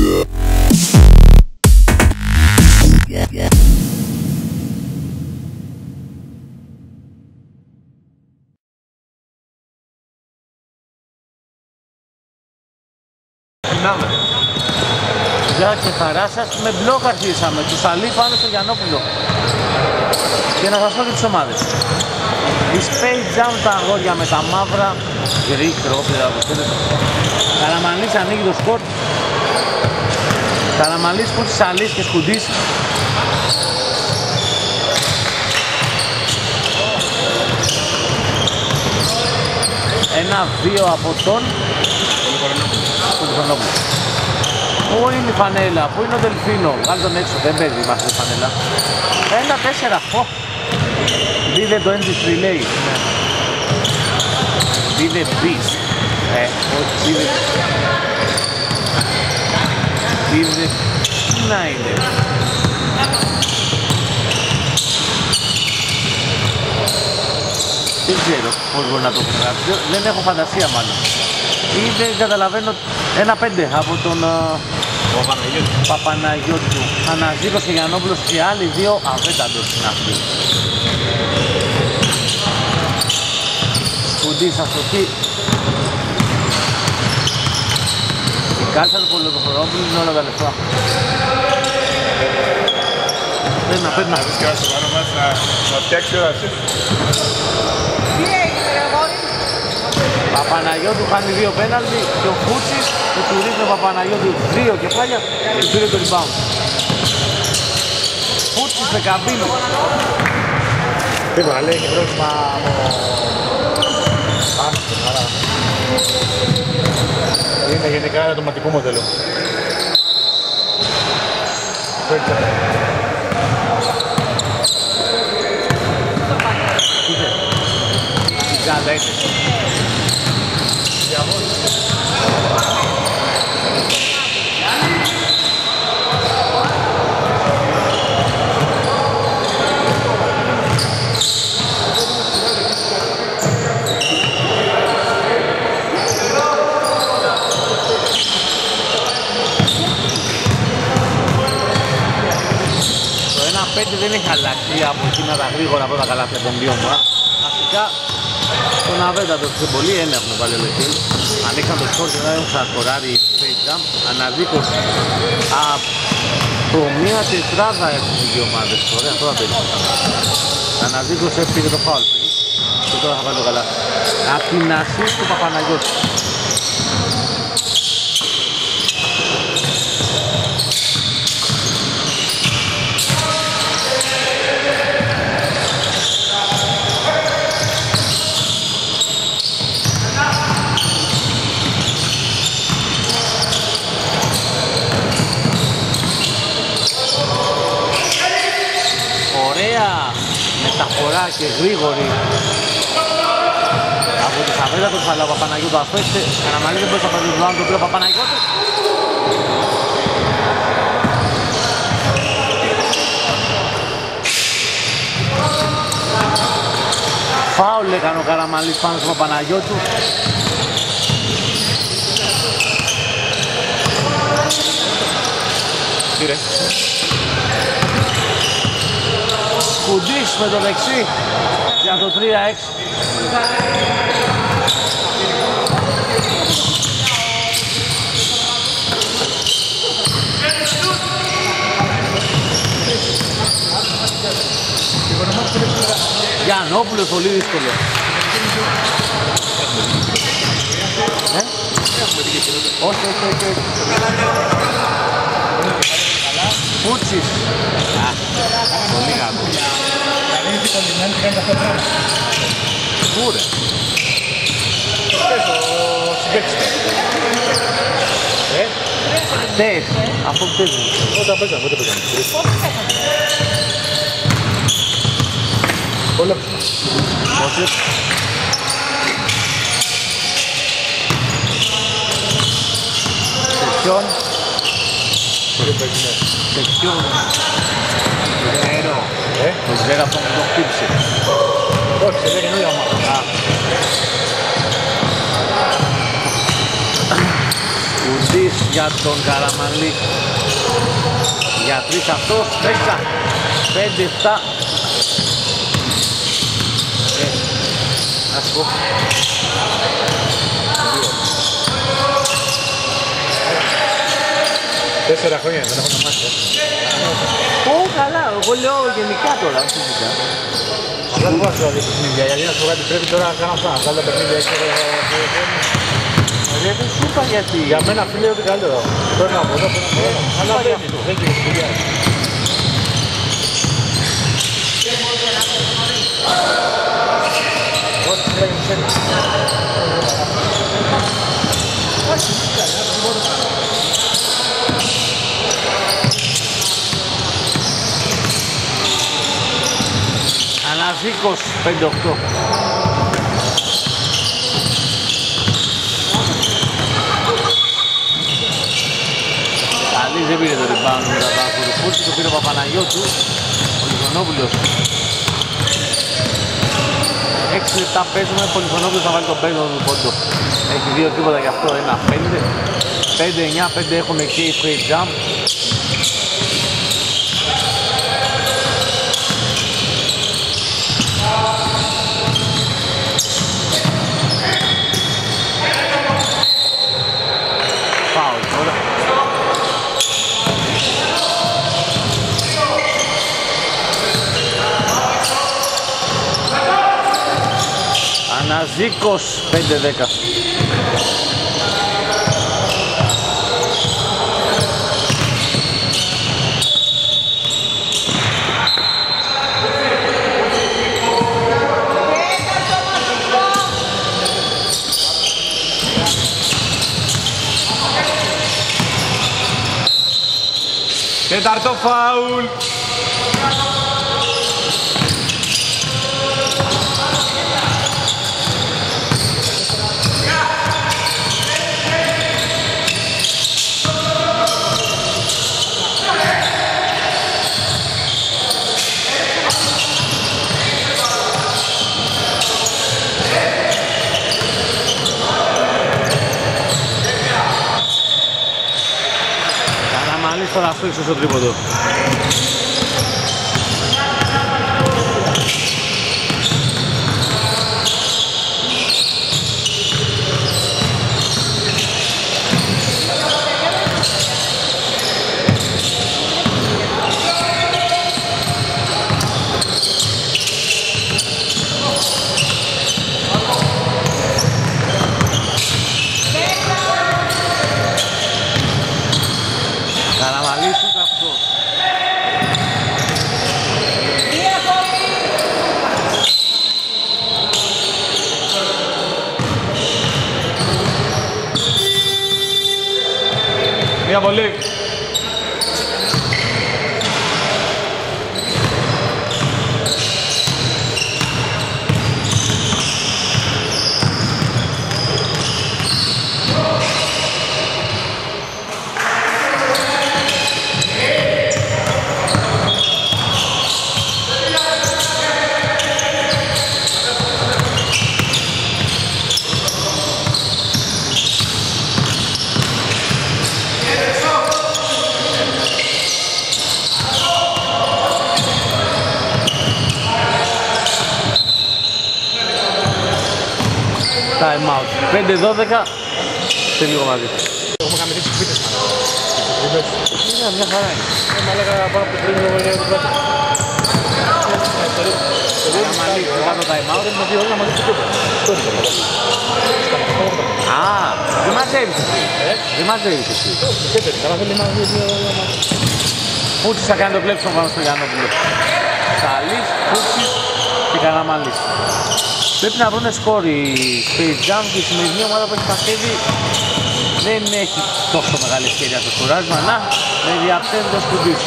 Γεια και χαρά σας, με μπλοκ αρχίσαμε, του Σαλή πάνω στο Γιαννόπουλο. Και να σας πω και τις ομάδες. Η Space Jam τα αγόρια με τα μαύρα, γκρι, κρόπιδα, όπως θέλετε. Καραμανλής ανοίγει το σκορ. Καραμανλής, Κούτσης, Σαλής και Σκουντής. Ένα-δύο από τον Χρονόπουλο. Πού είναι η φανέλα, πού είναι ο Δελφίνο, βγάλει τον έξω, δεν παίζει μας η φανέλα. 1-4, δίδε το Engine Relay. Δίδε Beast. Όχι, δίδε, τι να είναι. Δεν ξέρω πώς μπορεί να το γράψει, δεν έχω φαντασία μάλλον. Ή δεν καταλαβαίνω. 1-5 από τον Παπαναγιώτου. Αναζήκος και Γιαννόπουλος και άλλοι δύο αβέταντος στην αυτή. Κουντής αστοχή. Η κάρτα του Πολυδοφορόπουλου είναι όλα τα λεφτά. Πρέπει να παίρνει να βρεις και να σου πάνω μας να φτιάξει όλα εσύ. Παπαναγιώτου χάνει 2 πέναλτι και ο Φούτσης που του ρίχνει ο Παπαναγιώτου 2 κεφάλια και του πήρε το rebound. Φούτσης με καμπύλη. Τίποτα, λέει έχει πρόβλημα από πάνω στην άρα. Είναι γενικά ένα autoματικό μοντέλο. Τι κάνετε έτσι. Δεν έχει αλλάξει από εκείνα τα γρήγορα από τα καλάθια των δύο μου. Αρχικά τον αβέντατο πιο πολύ ένα έχουν βάλει ο Λεχίλ. Ανοίξαν το σκορ και δεν έχουν ξανασκοράρει η Space Jam. Αναδίκως από μία τετράδα έχουν οι δύο ομάδες. Ωραία, αυτό θα παίζει. Αναδίκως έφυγε το φάουλ και τώρα θα βάλει το καλάθι. Απ' την assist του Παπαναγιώτη. Μεταφορά και γρήγορη από τη Σαβέλα του αλλά ο Παπαναγιώτου αφέστε Καραμανλής δεν μπορείς να πάρει το οποίο ο Παπαναγιώτου φάουλ έκανε ο Καραμανλής πάνω στον Παπαναγιώτου. Κύριε Κουντής με το δεξί για το 3-6. Γιαννόπουλος πολύ δύσκολο. Όχι. Φούτσης. Πολύ καλό. Πού ρε. Χτες, αυτό που παίζουν. Όταν παίζαμε, πότε παίζαμε. Όλα. Όχι. Σεσιόν. Σεσιόν. Νερό. Το Σβέρα αυτό που το χτύπησε. Όχι, σε λέει καινούργια ομάδα. Η Κουντής για τον Καραμανλή. Για 3 αυτός, 10, 5, 7. Να σου πω. 4 χρόνια δεν έχω να μάθει. Καλά, εγώ λέω γενικά τώρα, φυσικά. Δεν μπορώ να σου δείξω παιχνίδια, γιατί να σου πω κάτι πρέπει τώρα να κάνω αυτά. Αυτά τα παιχνίδια Δεν σου είπα γιατί. Για μένα φίλε ό,τι καλύτερο. Παίρνω από εδώ, παίρνω από εδώ. Αλλά δεν είναι στη δουλειά. Ό,τι λέγει σένα. Αναζήκος 5-8. Καλής δεν πήρε το rebound με τα Παπακουρουφούτη, το πήρε ο Παπαναγιώτου, ο Πολυθωνόπουλος. 6 λεπτά παίζουμε, ο Πολυθωνόπουλος θα βάλει τον 5ο του πόντο. Έχει 2 τίποτα γι' αυτό, 1-5. 5-9, 5 έχουμε και η straight jump. Αναζήκος 5-10. Τέταρτο φάουλ. Καραμανλής τώρα αφήξε στο τρίποντο. Μία βολή. Time out. 5-12. Σε λίγο μαζί. Έχουμε καμιλήσει σπίτες μας. Είναι μια χαρά είναι. Μα έλεγα πάνω από το τρίμηνο για την πρώτη. Καραμανλής μετά το time out. Με 2 ώρα μαζί του κούπα. Α, δεν μαζεύεις εσύ. Δεν μαζεύεις εσύ. Και τέτοια, καλά θέλει να δει 2 ώρα μαζί. Φούτσις θα κάνει το κλέψιμο πάνω στο Γιαννόπουλο. Σαλής, Φούτσις και Καραμανλής. Πρέπει να βρουν σκορ η Space Jam και η σημερινή ομάδα που έχει παθαίνει δεν έχει τόσο μεγάλη ευκαιρία στο σκοράσμα. Να, με διαφέρει το Σκουντής.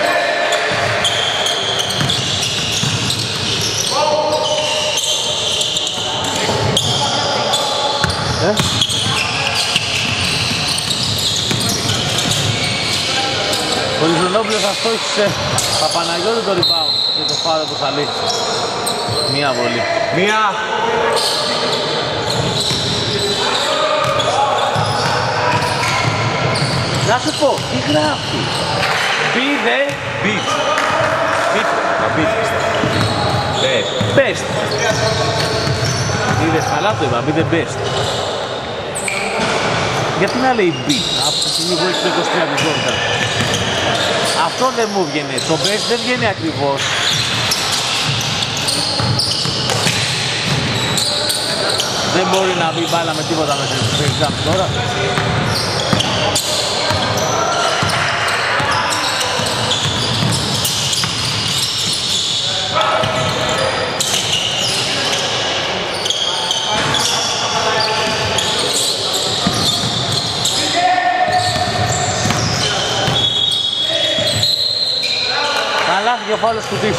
Ο Λιζονόπουλος αυτό είχε Παπαναγιώτου το rebound και το φάρο του Σαλή. Μία βολή. Μία. Να σου πω, τι γράφει. Be the Beat. Beat. Best. best. Είδες καλά το είπα, be the best. Γιατί να λέει beat, από τη στιγμή που έχει το 23 του Jordan. Αυτό δεν μου βγαίνει, το best δεν βγαίνει ακριβώς. Δεν μπορεί να μπει μπάλα με τίποτα μέσα στο exam τώρα. Καλά, δύο φάουλες κουτής.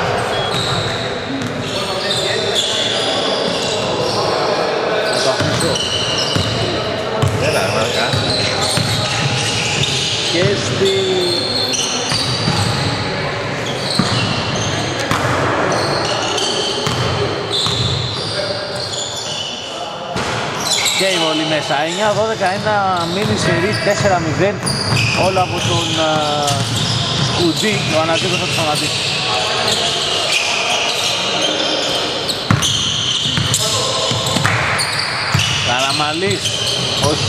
Θα το αφήσω. Έλα, μάρκα. Και στη... Και η βολή μέσα. 9-12, 1 μίνι σερί 4-0. Όλο από τον Σκουτζή. Ο Ανατζίκος θα το σταματήσει. Καραμαλής. Όχι.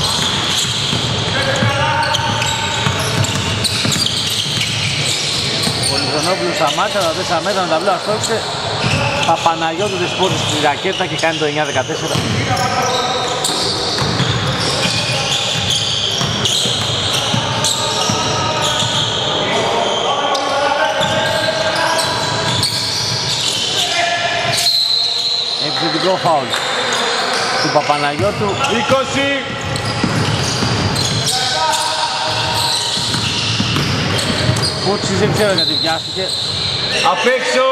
Πολυχρονόπουλος σταμάτησε, τα 4 μέτρα να τα βλέπει, αστόχισε. Παπαναγιώτου της πόρτης στη ρακέτα και κάνει το 9-14. Επιθετικό φάουλ του Παπαναγιώτου. 20. Κούτσις δεν ξέρω γιατί βιάστηκε. Απ' έξω.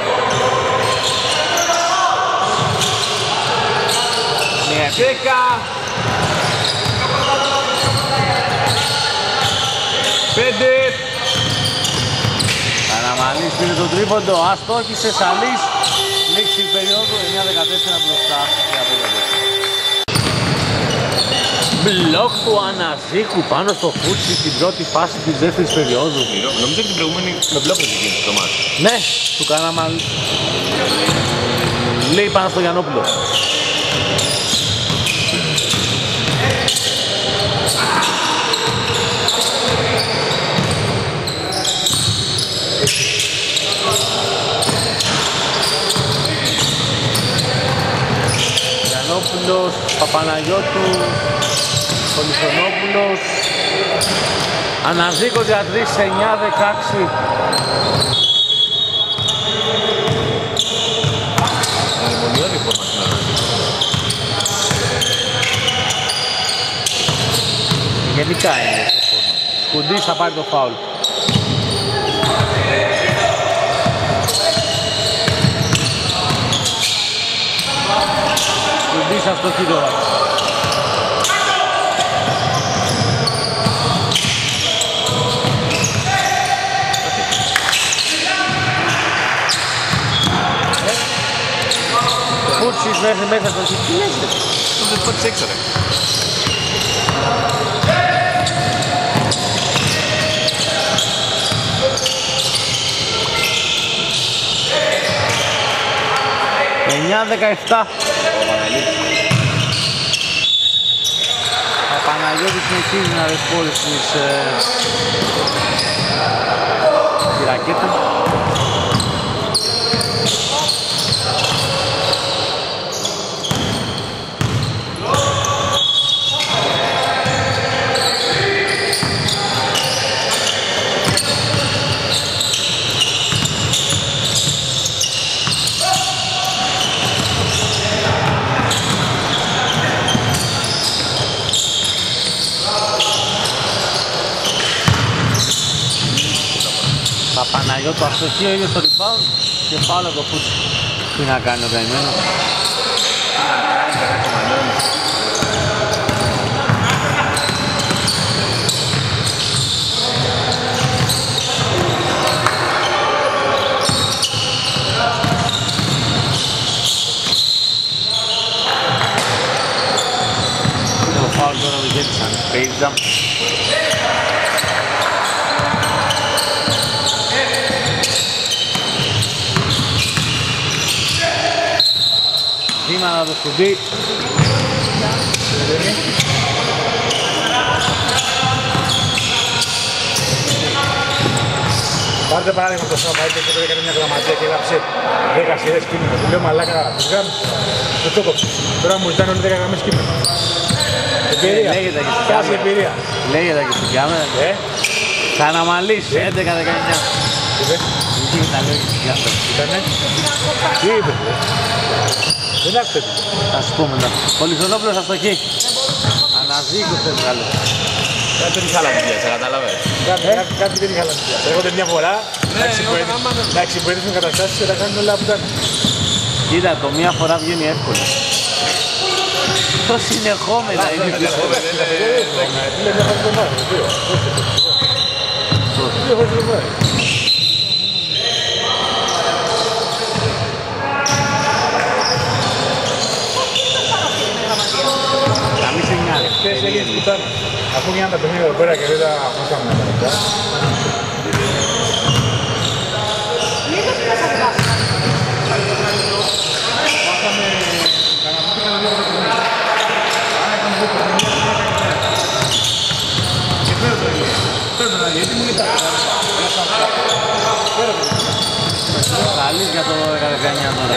Μία 10. 5. Καραμαλής πήρε το τρίποντο, αστόχησε, Σαλής. Λήξη περίοδου, 9-14 μπροστά και απέναντι. Μπλοκ του Αναζίκου πάνω στο Φούτσι στην πρώτη φάση της δεύτερης περίοδου. Νομίζω ότι την προηγούμενη με μπλοκ έγινε το μάτι. Ναι, του Καραμαλή. Λέει πάνω στο Γιαννόπουλο. Γιαννόπουλος, Παπαναγιώτου, Πολυχρονόπουλος. Αναζίκος για 3, 9-16. Μονιώδη φόρμα στην Αναζίκο. Γενικά είναι σε φόρμα. Σκουντής θα πάρει το φάουλ. Σκουντής αστοχή τώρα. Φούτσις μέχρι μέσα στο χέρι. Τι λέτε. Αυτό δεν πάτησε έξω ρε. Ο Παναγιώτης συνεχίζει να δεσπόρει τη ρακέτα. Παναγιώτου αστοχή, ο ίδιος στο rebound και πάλι το φούτ. Τι να κάνει ο καημένος. Το φάουλ τώρα το γέτησαν. Page jump. το Σκουντή. Πάρτε παράδειγμα το Σάββα, είτε και έκανε μια γραμματεία και έγραψε 10 σειρές κείμενο. Του λέω μαλάκα, τις γράμμες, το τσόκοψε. Τώρα μου ζητάνε όλοι 10 γραμμές κείμενο. Εμπειρία, κάση εμπειρία. Λέγεται και στην κάμερα. Καναμαλής, 11-19. Είπε, Τα λέω και στην κάμερα. ήτανε. Τι είπε, δεν άκουσε τι. Θα σου πούμε μετά. Πολυθωνόπουλος αστοχή. Αναζήκωσε βγάλε. Κάτι δεν είχα λαμπιά, σε καταλαβαίνεις. Κάτι δεν είχα λαμπιά. Έρχονται μια φορά να εξυπηρετήσουν καταστάσεις και να κάνουν όλα που κάνουν. Κοίτα, το μία φορά βγαίνει εύκολα. Το συνεχόμενα είναι δύσκολο. Φίλε, μια φορά την εβδομάδα, δύο. Δύο φορές την εβδομάδα. Καμίς εννιάρι. Χθες έγινε πουτάνα. Αφού γίνανε τα παιχνίδια εδώ πέρα και δεν τα μάθαμε τα λεπτά. Καλής για το 19 τώρα.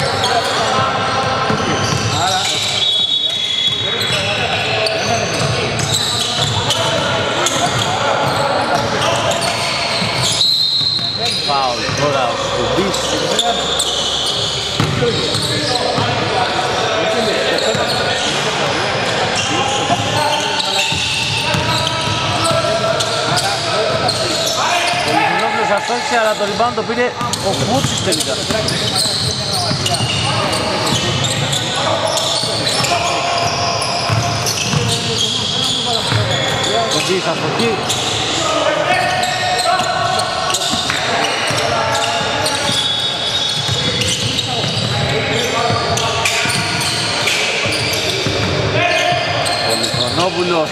Φάουλ τώρα ο Σκουντής. Ο αστόχησε, αλλά το rebound το πήρε ο Φούτσης τελικά. Σκουντής αστοχή. Πολυθωνόπουλος.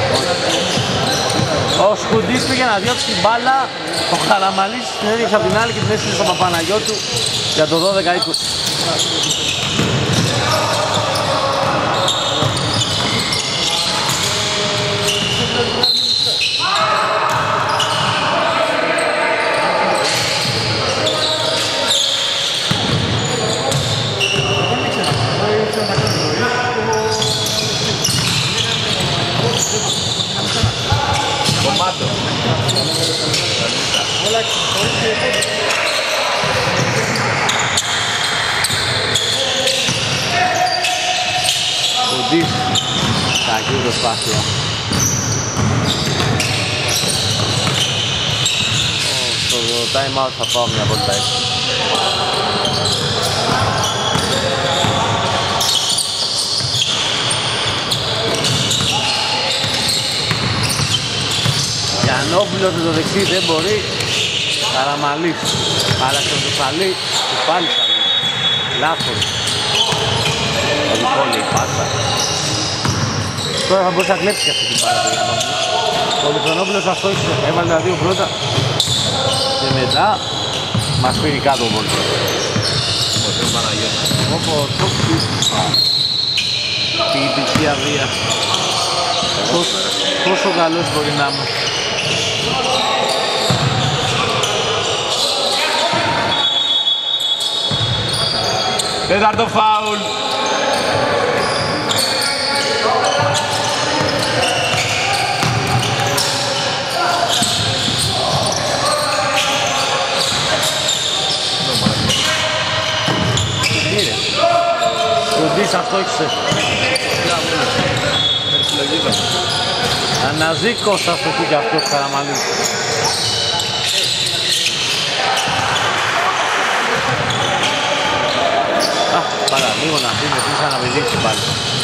Ο Σκουντής πήγε να διώξει την μπάλα, ο Χαραμαλής την έριξε από την άλλη και την έστειλε στον Παπαναγιώτου για το 12-20. Σκουντής, κακή προσπάθεια. Στο time out θα πάω μια βόλτα έξω. Γιαννόπουλος με το δεξί δεν μπορεί. Καραμαλής, άλλαξε με το σαλί, και πάλι σαλί. Λάθος. Πολύ πάσα. Τώρα θα μπορούσε να κλέψει και αυτή την πάρα του Γιαννόπουλου. Ο Πολυθωνόπουλος αστόχησε, έβαλε τα δύο πρώτα και μετά μας πήρε κάτω ο Βόλος. Όπως ποιητική αβία. Πόσο καλός μπορεί να είμαι. Τέταρτο φάουλ. Σκουντής αστόχησε. Αναζήκος αστοχή και αυτός Καραμαλής. Παραλίγο να αφήνει πίσω να πηδήξει πάλι.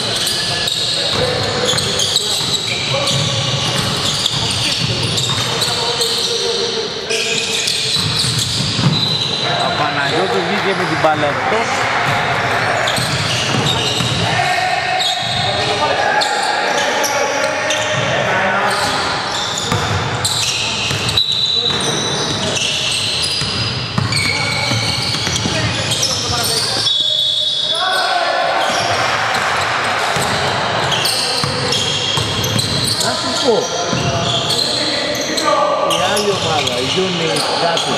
Ο Παναγιώτου βγήκε με την μπάλα εκτός. Πού? Η άλλη ομάδα, η Γιούνι, κάτι.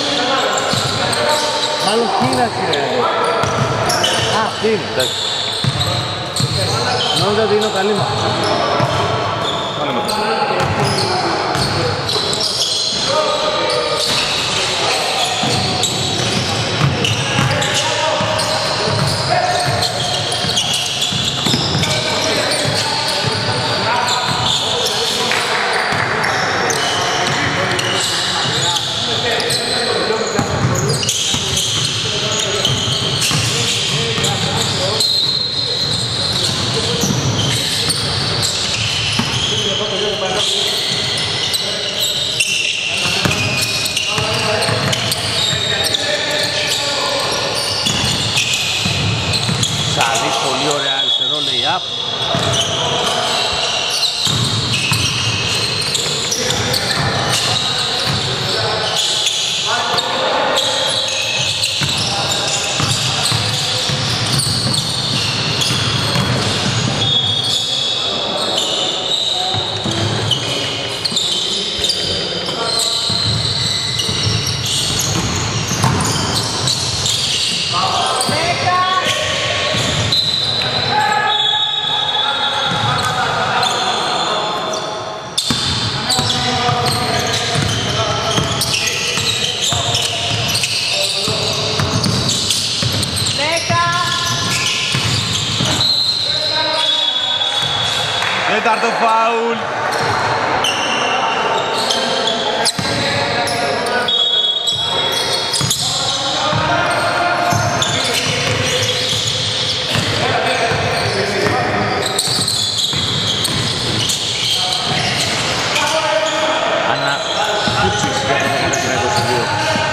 Μάλλον Κίνας είναι εδώ. Α, αυτή είναι, εντάξει. Νόμιζα ότι είναι ο Καλήμα. Τέταρτο φάουλ. Ανά Κούτσις για το 22.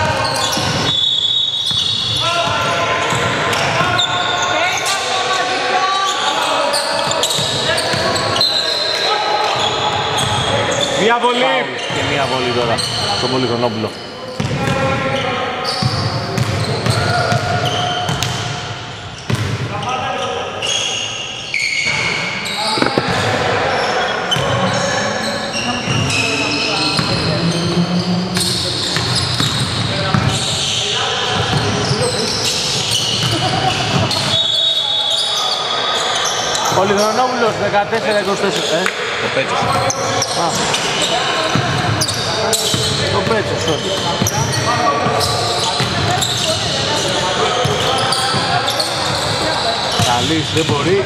Μια βολή. Και μια βολή τώρα στον Πολυχρονόπουλο. Πολυχρονόπουλος 14-24. Το Πέτσος. Το Πέτσος, όχι. Καλής, δεν μπορεί.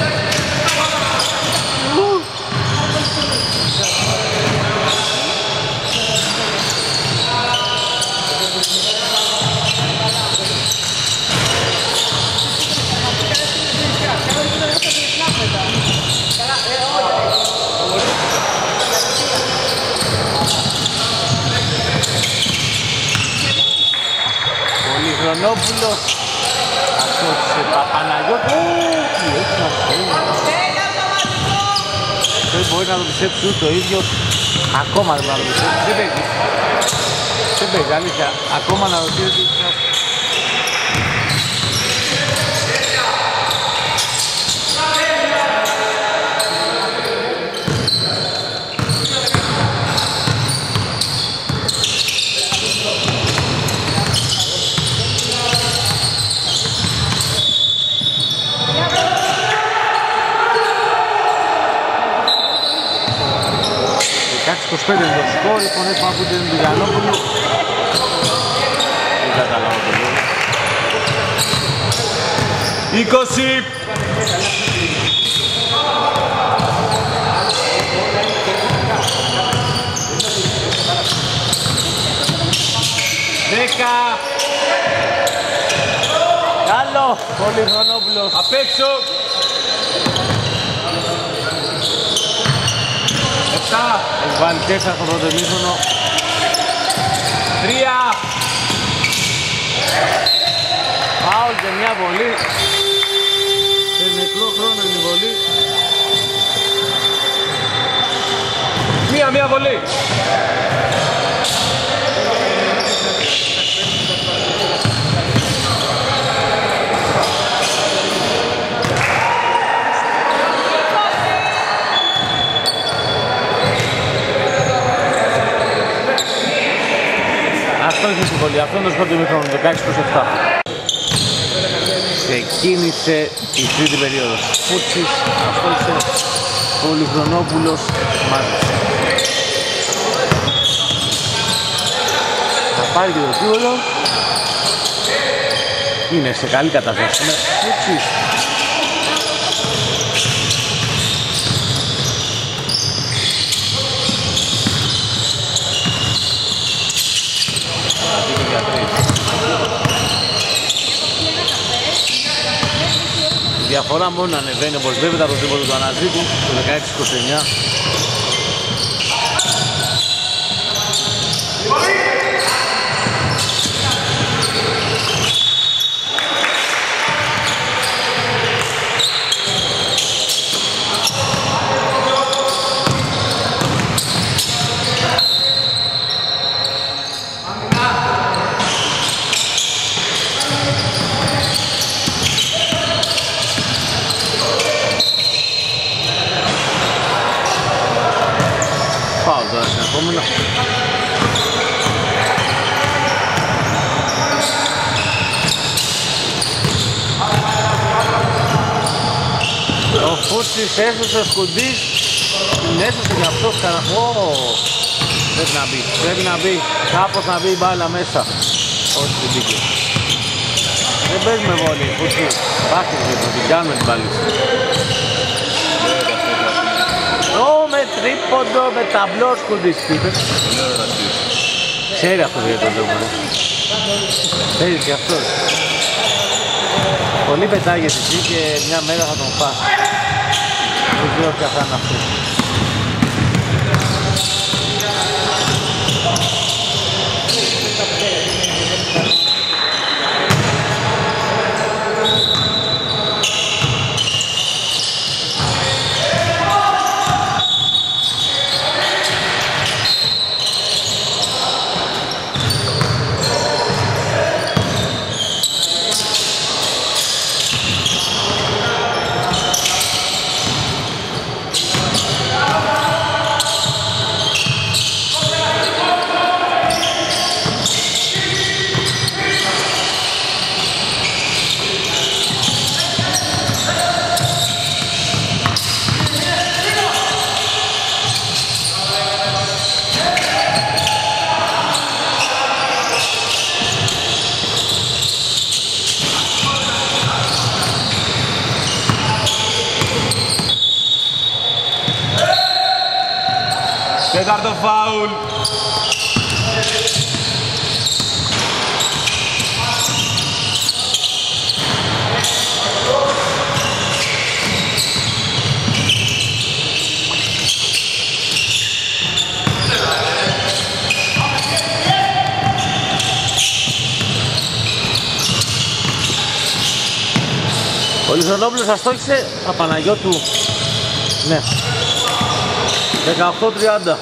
Πολυχρονόπουλος ασχότησε Παπαναγιώτου. Τι έχει αυτό. Δεν μπορεί να το πιστέψει ούτε ο ίδιος. Ακόμα δεν μπορεί να το πιστέψει. Δεν παίζει. Δεν παίζει, αλήθεια. Ακόμα να ρωτήσει. Στο 5 είναι το σκορ, λοιπόν έχουμε από την Μπηγανόπουλου. Δεν καταλάβω το λόγο. 20. Καλό, Πολυχρονόπουλος. Απ' έξω. 7. Έχει βάλει 4 στο πρώτο ημίχρονο. 3. Φάουλ και μια βολή. Σε νεκρό χρόνο είναι η βολή. Μία βολή. πολύ. Αυτό είναι το πρώτο ημίχρονο, 16-7. Ξεκίνησε η τρίτη περίοδος. Φούτσης, Αστόλησε, Πολυχρονόπουλος, Μάρτης. Θα πάρει και το τρίβολο. Είναι σε καλή κατάσταση. Φούτσης. Η διαφορά μόνο να ανεβαίνει όπως βλέπετε από το τρίποντο του Αναζήτου το 16-29. Ο Φούτσης έσωσε ο Σκουντής, την έσωσε και αυτός καραχώ. Πρέπει να μπει, κάπως να μπει η μπάλα μέσα. Όχι την μπήκε. Δεν παίζουμε βόλη, Φούτσι. Μπάσκετ λοιπόν, την κάνουμε την μπάλισσα. Με τρίποντο, με ταμπλό Σκουντής. Ξέρει αυτός για τον λόγο. Ξέρεις και αυτός. Πολύ πετάγεται εκεί και μια μέρα θα τον φας. Δεν ξέρω ποια θα είναι αυτό. Τέταρτο φάουλ. Ο Λιζονόπουλος αστόχησε, Παπαναγιώτου, ναι, 18-30.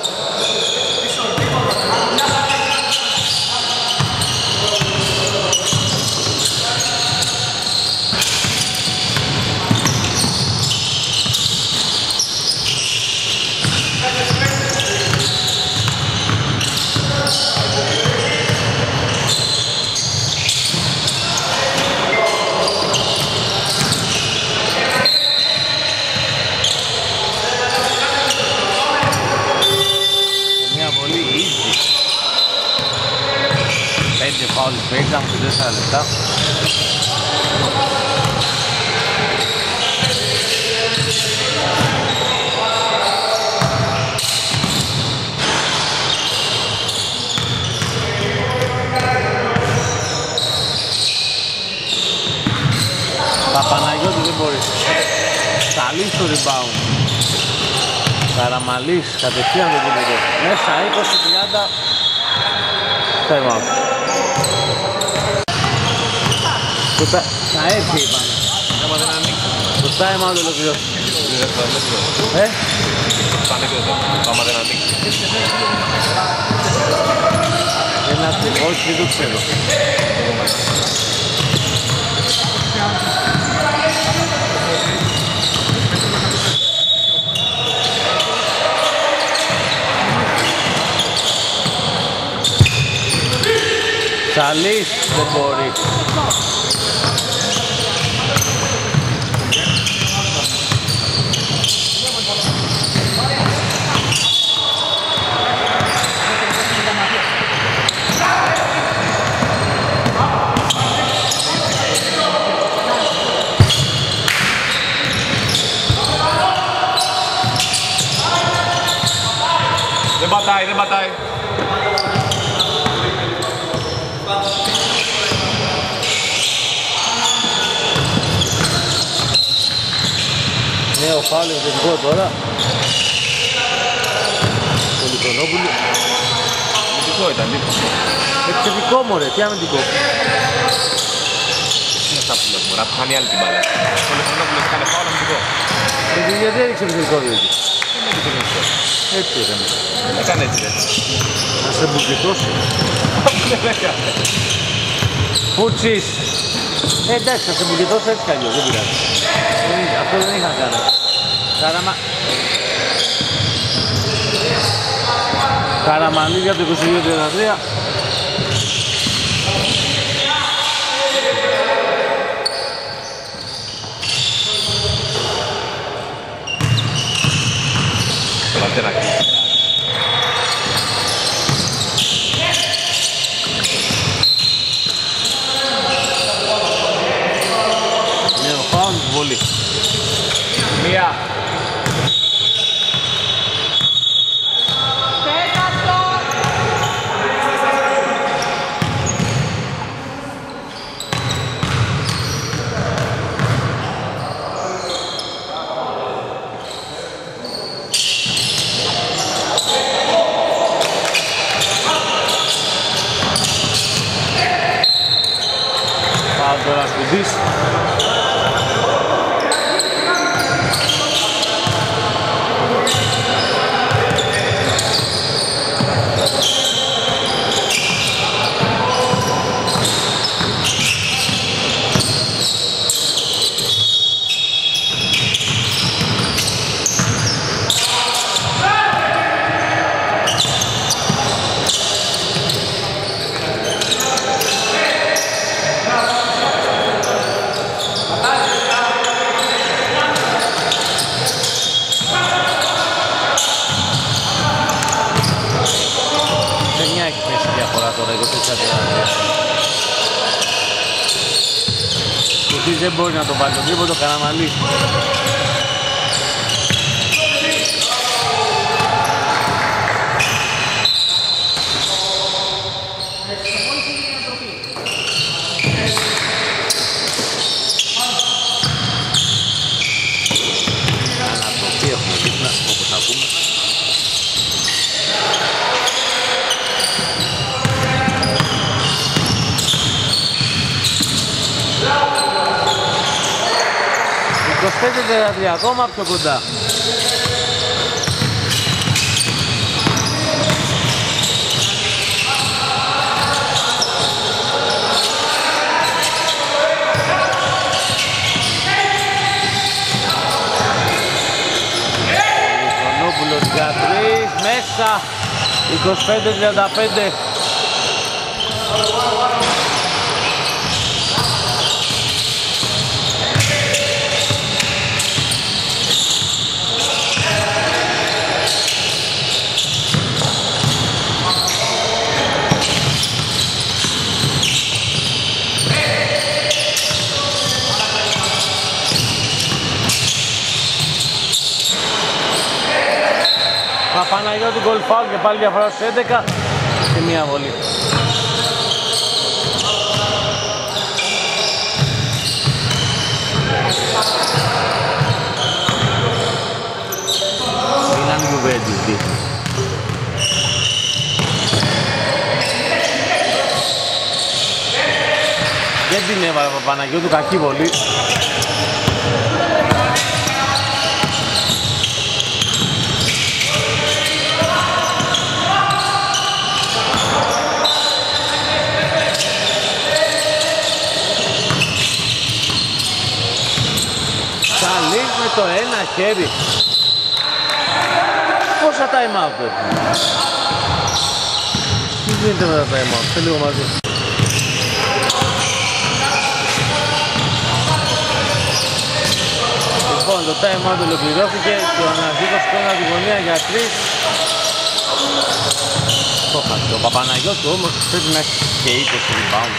Πάλι παίξαμε σε 4 λεπτά. Παπαναγιώτη δεν μπορεί. Καλή στο rebound. Καραμαλής κατευθείαν το κομπλετό. Μέσα 20-30. Time out. Θα έρθει είπαμε. Άμα δεν ανοίξει. Το time out ολοκληρώσει. Άμα δεν ανοίξει. Όχι, δεν το ξέρω. Σαλής δεν μπορεί. Δεν πατάει. Νέο φάουλ επιθετικό τώρα. Πολυχρονόπουλου. Αμυντικό ήταν, δίπλα. Επιθετικό μωρέ, τι αμυντικό. Τι είναι αυτά που λέω, μωρά, που χάνει άλλη την μπάλα. Πολυχρονόπουλος έκανε φάουλ αμυντικό. Γιατί έριξε επιθετικό διότι. Έτσι έκανε. Δεν έκανε έτσι, Να σε μπουκετώσει. Δεν έκανε. Φούτσις. Εντάξει, θα σε μπουκετώσει έτσι κι αλλιώς, δεν πειράζει. Αυτό δεν είχαν κάνει. Καραμανίδη από το 22-33. Βαλτεράκη. Νέο φάουλ, βολή. Μία. Τώρα Σκουντής. Δεν μπορεί να το πάρει το τρίποντο, Καραμαλή. Ανατροπή έχουμε δίπλα, όπως ακούμε. ...25-33 ακόμα πιο κοντά. Χρονόπουλος για 3, μέσα, 25-35. Παναγιώτη γκολ φάουλ και πάλι διαφορά στους 11 και μία βολή. Μίλαν Γιουβέντις δείχνει. Δεν την έβαλε ο Παναγιώτου, κακή βολή. Το ένα χέρι. Πόσα time out έχουν. Τι γίνεται με τα time out, σε λίγο μαζί. Λοιπόν, το time out ολοκληρώθηκε και ο Αναζήτος κόνα τη γωνία για 3. Το χάσει. Ο Παπαναγιώτου όμως πρέπει να έχει και 20 rebound.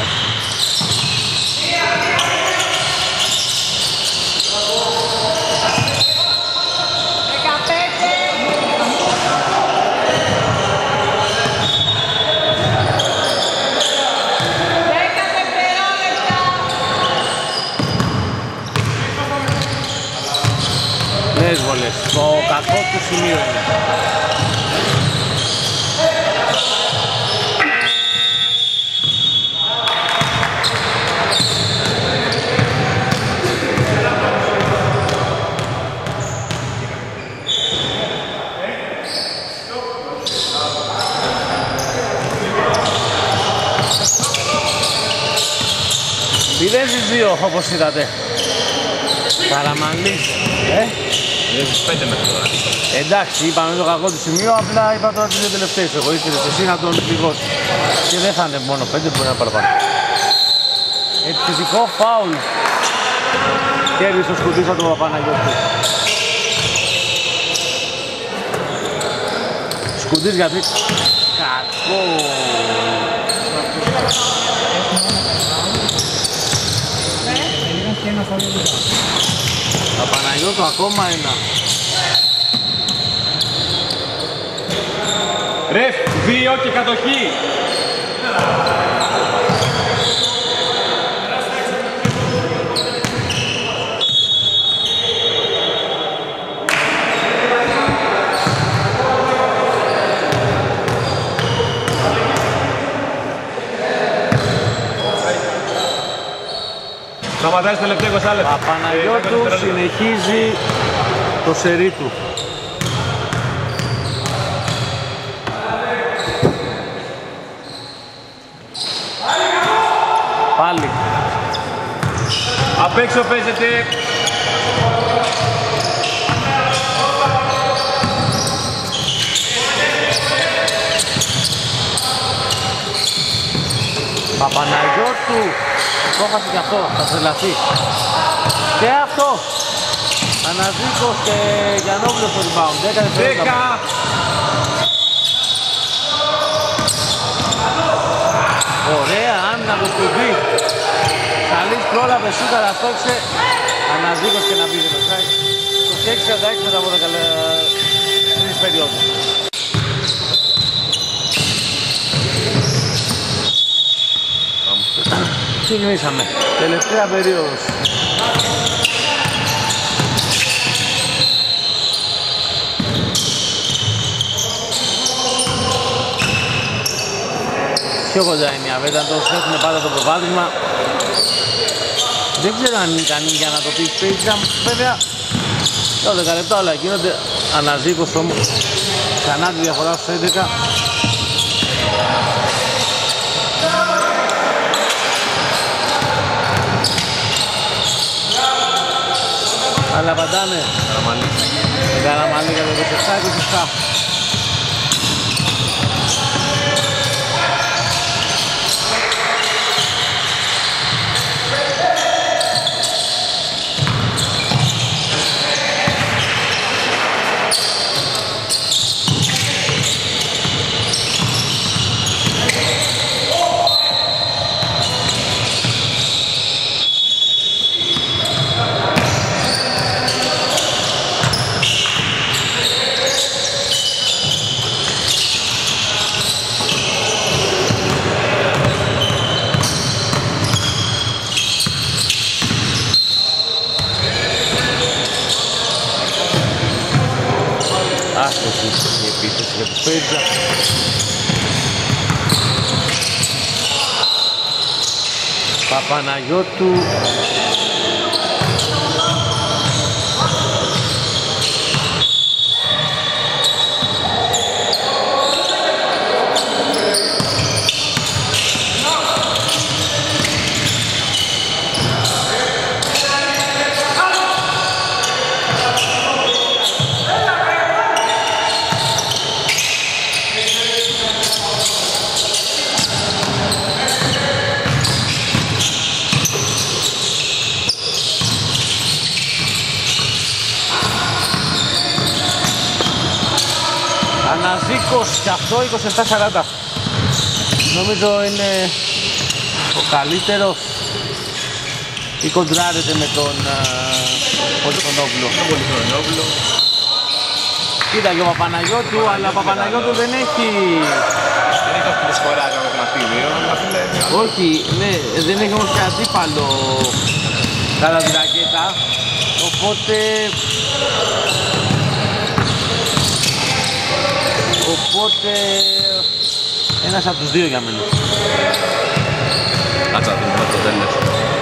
Νέες βολές. Το κακό του σημείο είναι. Πήρε στις 2 όπως είδατε. Καραμανλής. 5 μέχρι τώρα. Εντάξει, είπαμε το κακό του σημείο, απλά είπα τώρα τις δύο τελευταίες. Εγώ ήθελες εσύ να τον πληγώσεις. Και δεν θα είναι μόνο 5, μπορεί να παραπάνω. Επιθετικό φάουλ. Κέρδισε το σκουντής από τον Παπαναγιώτη. Σκουντής γιατί κακό. Παπαναγιώτου ακόμα ένα. Ρεφ, 2 και κατοχή. Σταματάει στο τελευταίο 20 λεπτό. Παπαναγιώτου συνεχίζει το σερί του. Πάλι. Απ' έξω παίζεται. Παπαναγιώτου. Το έχασε και αυτό, θα τρελαθεί. Και αυτό. Αναζήτος και Γιαννόπουλος στο rebound. 10. Ωραία άμυνα από το σκουντή. Καλής πρόλαβε σούταρα, στόχισε. Αναζήτος και να μπει στο site. Το 6-46 μετά από 10 περίοδου. Ξεκινήσαμε. Τελευταία περίοδος. Πιο κοντά είναι η Αβέτα, τόσο έχουν πάντα το προβάδισμα. Δεν ξέρω αν είναι ικανή για να το πει Space Jam. Βέβαια, το 10 λεπτά όλα γίνονται. Αναζήκος όμως. Ξανά τη διαφορά στους 11. Αλλά απαντάνε. Καραμαλή για το 27-27. Η επίθεση για τους Πέτζα. Παπαναγιώτου. Αναζήκος και αυτό 27-40. Νομίζω είναι ο καλύτερος ή κοντράρεται με τον Πολυχρονόπουλο. Κοίτα και ο Παπαναγιώτου, αλλά ο Παπαναγιώτου δεν έχει... Δεν έχει αυτή τη φορά με τον Ακτήβιο. Όχι, ναι, δεν έχει όμως και αντίπαλο κατά τη ρακέτα. Οπότε ένας από τους δύο για μένα. Κάτσα, δεν είναι το τέλος.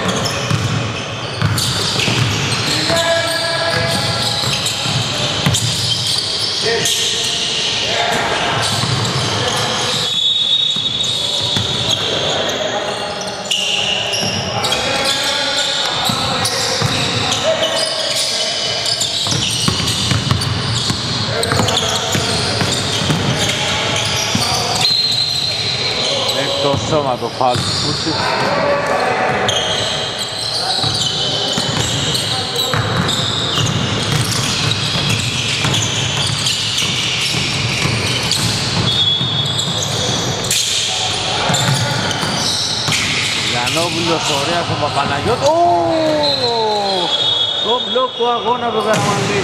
Το σώμα το φάουλ του Φούτσι. Γιαννόπουλος ωραία στον Παπαναγιώτο. Το μπλοκ του αγώνα από τον Καραμανλή.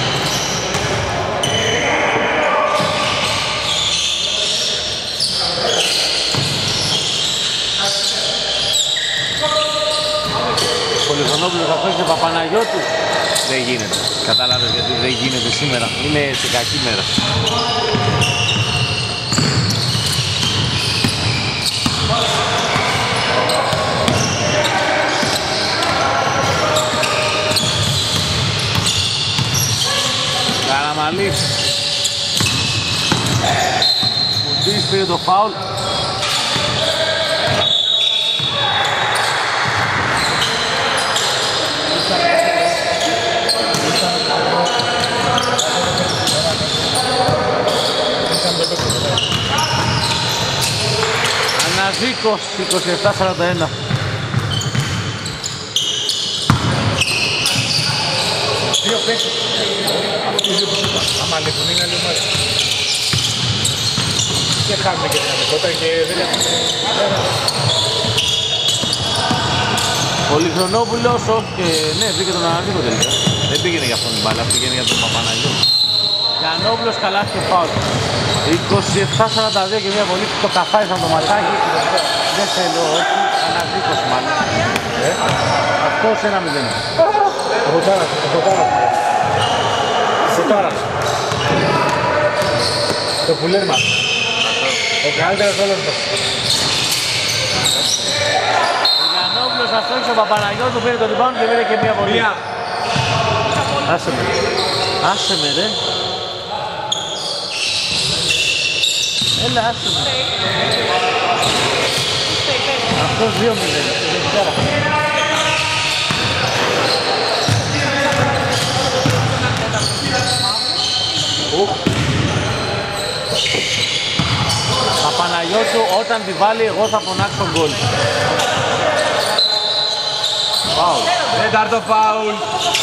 Πολυχρονόπουλος θα παίξει Παπαναγιώτου. Δεν γίνεται. Κατάλαβες γιατί δεν γίνεται σήμερα. Είναι σε κακή μέρα. Καραμαλής. Κουντής πήρε το φάουλ. Αναζήκος 27-41. Δύο παίκτες. Αυτοί δύο που είπα. Άμα λείπουν είναι άλλη ομάδα. Και χάνουμε και δυναμικότητα και δεν έχουμε. Πολυχρονόπουλος, όχι, ναι, βρήκε τον Αναζήκο τελικά. Δεν πήγαινε για αυτόν την μπάλα, πήγαινε για τον Παπαναγιώτου. Γιαννόπουλος καλά και φάουλ. 27-42 και μια βολή που το καφάρισαν το ματάκι. Δεν θέλω, όχι. Αναζήκος μάλλον. Αυτός 1-0. Ο Φωτάρας. Το πουλέρ μας. Ο καλύτερος όλος μας. Ο Γιαννόπουλος αυτός ο Παπαναγιώτου πήρε το rebound και πήρε και μια βολή. Άσε με. Άσε με ρε. Έλα άσε με. Αυτός 2-0. Παπαναγιώτου, όταν τη βάλει εγώ θα φωνάξω γκολ. Φάουλ. Τέταρτο φάουλ.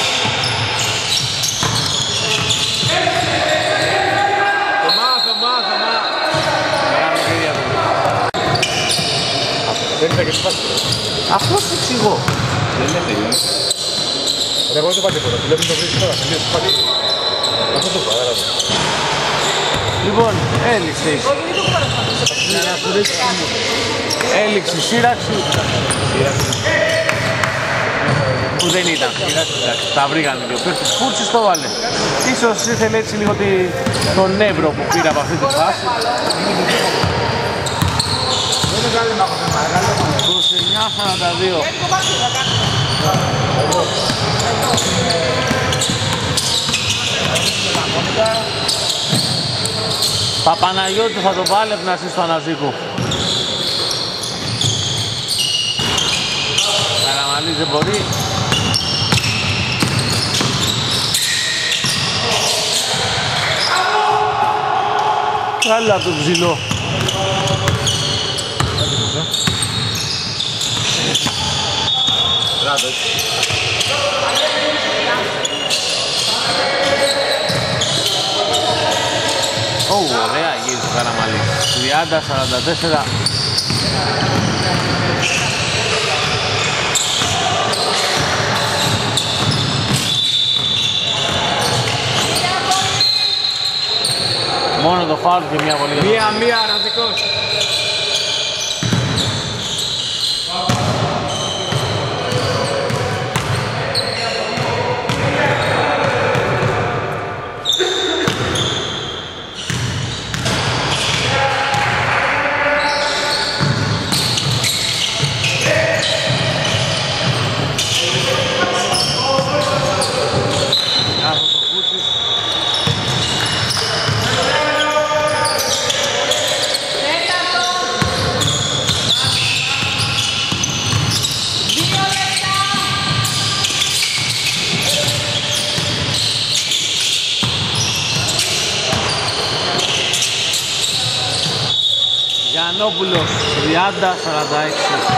Δεν ήταν και σπάσει. Αυτός το εξηγώ. Δεν είναι τελειώσει. Εγώ δεν το πάω τίποτα. Βλέπουμε το βρίσκει τώρα. Τελείως σπάσει. Αυτό το πάω. Λοιπόν, έληξε. Έληξε η σύραξη. Που δεν ήταν. Τα βρήκανε και ο παίκτης Φούρτσης το βάλε. Ίσως ήθελε έτσι λίγο τον νεύρο που πήρε από αυτή τη φάση. 29-42. Παπαναγιώτου θα το βάλει να ζει στο Αναζίκου. Καραμαλής δεν μπορεί. Καλά το ψηλό. Ωραία γύρισε ο Καραμαλής. 30-44. Μόνο το φάουλ και μια βολή. Μία, Ραδικός. Γιαννόπουλος 30-46.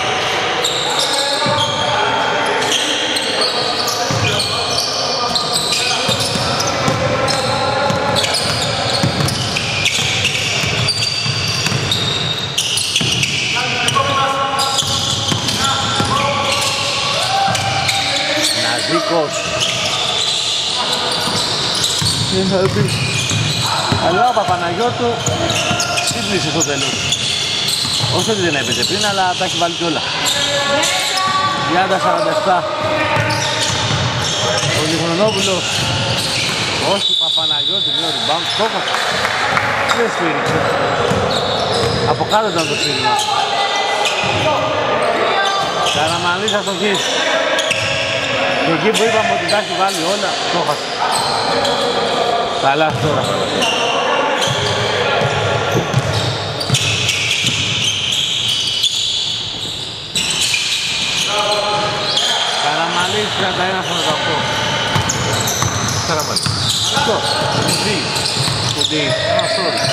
Ναζίκος. Αλλά ο Παπαναγιώτου σύμπλησε στο τέλος. Όχι ότι δεν έπαιζε πριν, αλλά τα έχει βάλει κιόλα. 30-47. Ο Λιχρονόπουλος. Όχι, Παπαναγιώτη, μία rebound, στόχος. Δεν σφύριξε. Από κάτω ήταν το σφύριμα. Καραμαλής αστοχής. Και εκεί που είπαμε ότι τα έχει βάλει όλα, στόχας. Καλά τώρα. Καραμαλής 31-48. Καραμαλής. Αυτό. Κουντί. Sorry.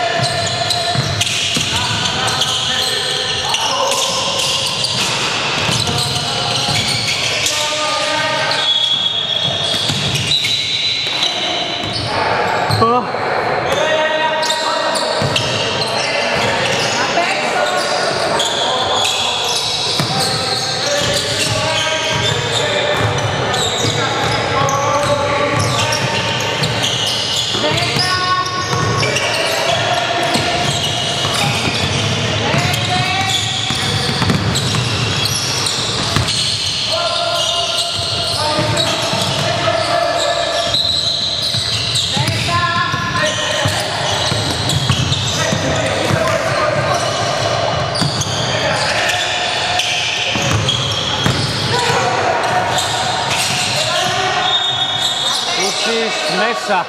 Μέσα.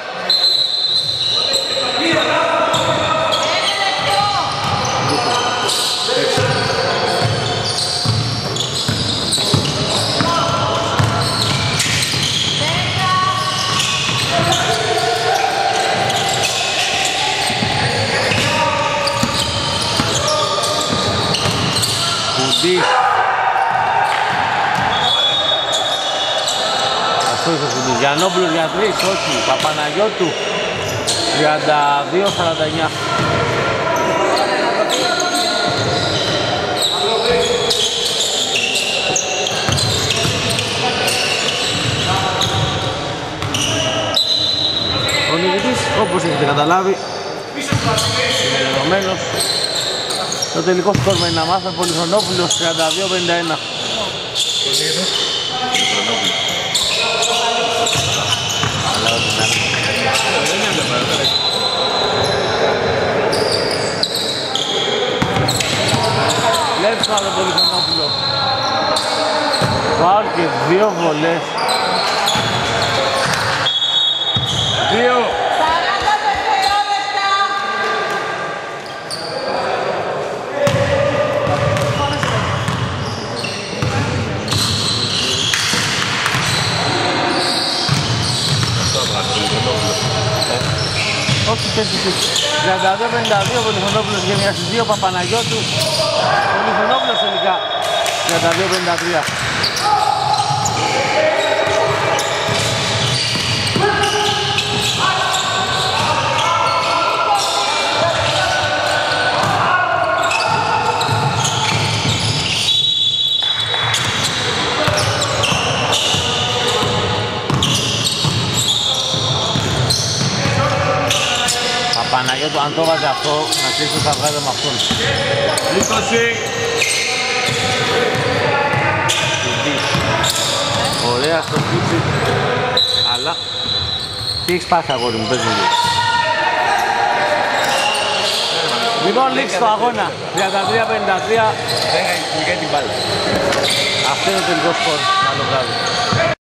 Κουντής. Γιαννόπουλος για 3, όχι. Παπαναγιώτου 32-49. Ο νικητής, όπως έχετε καταλάβει, είναι δεδομένος. Το τελικό σκορ είναι να μάθουμε. Πολυχρονόπουλος 32-51. Βλέπεις πάνω τον Πολυχρονόπουλο. Φάουλ και 2 βολές. 2. Όχι, 32-52 ο Πολυχρονόπουλος για μια στις 2 Παπαναγιώτου. Ο Πολυχρονόπουλος τελικά 32-53. αν το βάζει αυτό, να ξέρεις ότι θα βγάζει με αυτόν. 20. Ωραία στο σπίτι. Αλλά τι έχεις πάθει αγόρι μου, πες μου λίγο. Λοιπόν, λήξει το αγώνα. 33-53. Δεν είχα την μπάλα. Αυτό είναι το τελικό σκορ. Καλό βράδυ.